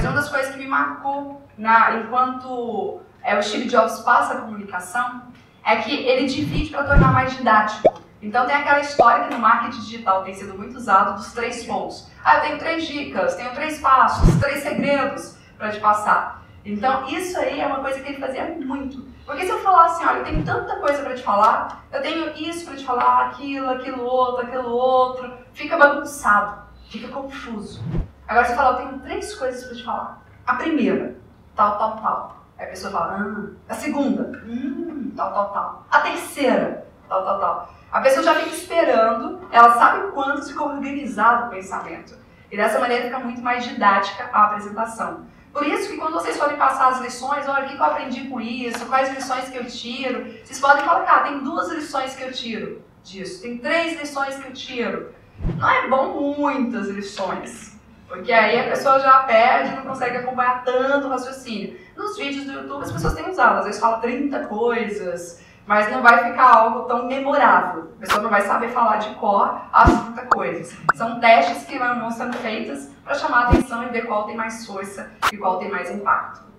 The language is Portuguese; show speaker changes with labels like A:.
A: uma das coisas que me marcou enquanto o Steve Jobs passa a comunicação é que ele divide para tornar mais didático. Então tem aquela história que no marketing digital tem sido muito usado dos 3 pontos. Eu tenho 3 dicas, tenho 3 passos, 3 segredos para te passar. Então isso aí é uma coisa que ele fazia muito. Porque se eu falar assim, olha, eu tenho tanta coisa para te falar, eu tenho isso para te falar, aquilo outro, fica bagunçado, fica confuso. Agora você fala, eu tenho 3 coisas para te falar. A primeira, tal. Aí a pessoa fala, a segunda, tal. A terceira, tal. A pessoa já fica esperando, ela sabe quando ficou organizado o pensamento. E dessa maneira fica muito mais didática a apresentação. Por isso que quando vocês forem passar as lições, olha, o que eu aprendi com isso, quais lições que eu tiro, vocês podem colocar, tem 2 lições que eu tiro disso, tem 3 lições que eu tiro. Não é bom muitas lições, porque aí a pessoa já perde e não consegue acompanhar tanto o raciocínio. Nos vídeos do YouTube as pessoas têm usado, às vezes fala 30 coisas, mas não vai ficar algo tão memorável. A pessoa não vai saber falar de cor as 30 coisas. São testes que vão sendo feitos para chamar a atenção e ver qual tem mais força e qual tem mais impacto.